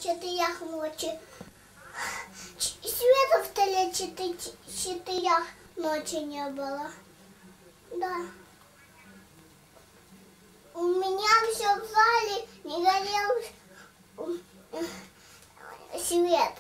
4 ночи. Света в столе 4 ночи не было. Да. У меня все в зале не горел свет.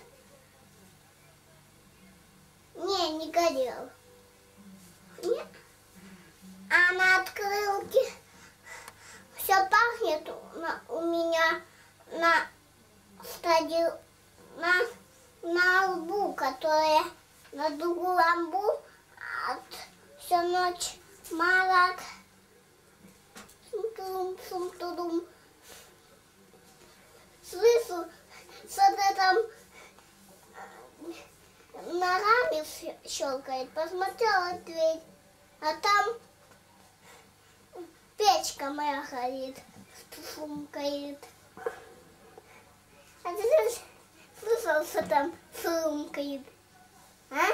Не горел. Нет. А на открылке все пахнет у меня на стадии, на лбу, которая на другую ламбу, всю ночь марак. Сум-тудум. Слышу, что-то там ногами щелкает. Посмотрела дверь, а там печка моя горит, шумкает. А ты слышал, что там шумкает? А?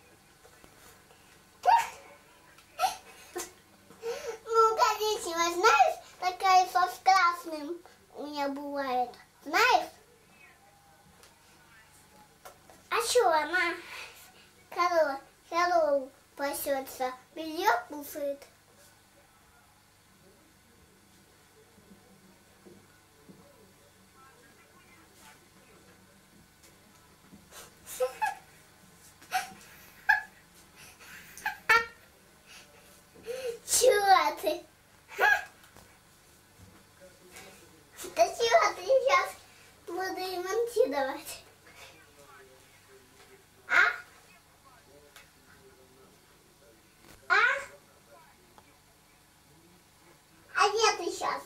Ну, коричневая, знаешь, такая со красным у меня бывает. Знаешь? А что она? Корову пасется, белье кушает. Чего ты? Да чего ты сейчас буду ремонтировать? А где ты сейчас?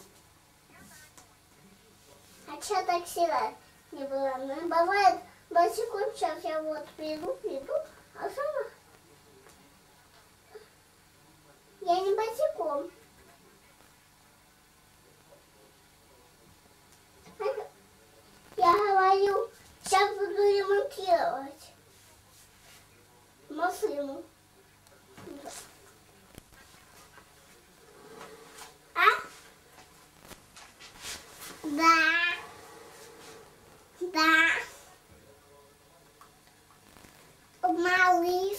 А что так сильно не было? Ну, бывает, босиком сейчас я вот приду, а сама я не босиком. Я говорю, сейчас буду ремонтировать машину. А? Да. Малыш.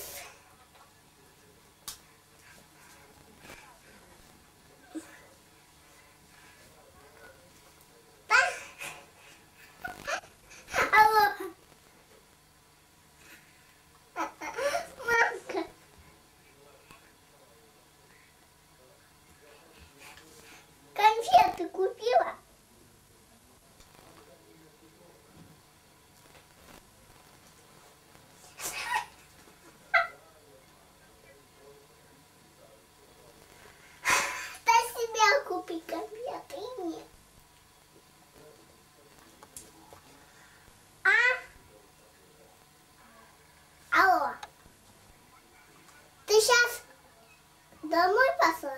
Алло. Мамка. Конфеты купила? Купи конфеты и нет. Алло. Ты сейчас домой пошла?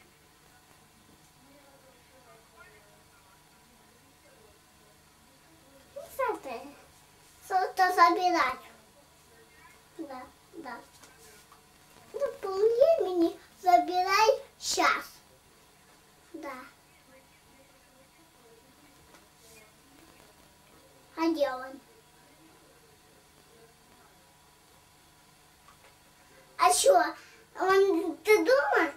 Что-то собирать. Да. Ну, по времени забирай сейчас. Да. А где он? А что? Ты дома?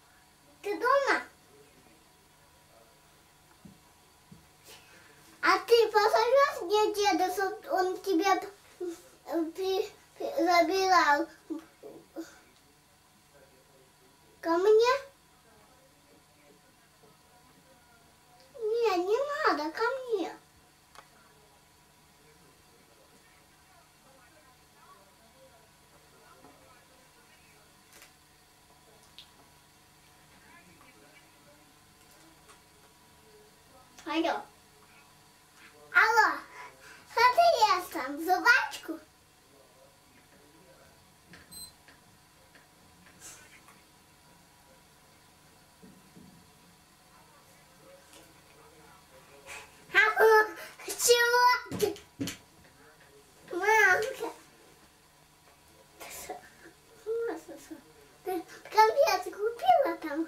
А ты посмотрел, где деда, чтобы он тебя забирал ко мне? Нет, не надо ко мне. Алло, что ты ешь там, жвачку? Чего? Мамка. Ты конфеты купила там?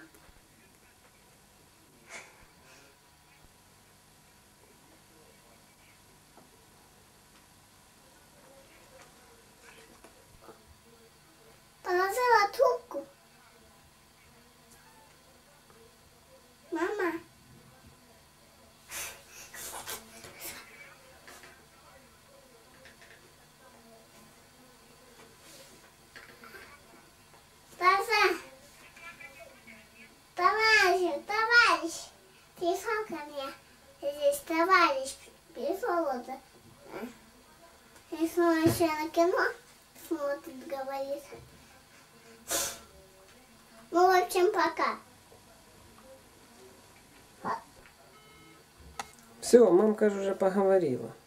пришел ко мне здесь товарищ, пришел вот, и еще на кино смотрит, говорит. Ну, в общем, пока. Все, мамка ж уже поговорила.